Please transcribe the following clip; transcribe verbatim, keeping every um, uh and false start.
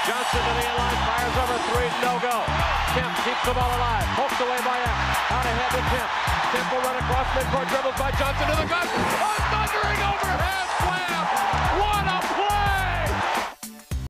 Johnson to the end line, fires over three, no go. Kemp keeps the ball alive, poked away by X. Out ahead to Kemp. Kemp will run across midcourt, dribbles by Johnson to the gut. Oh, thundering overhead!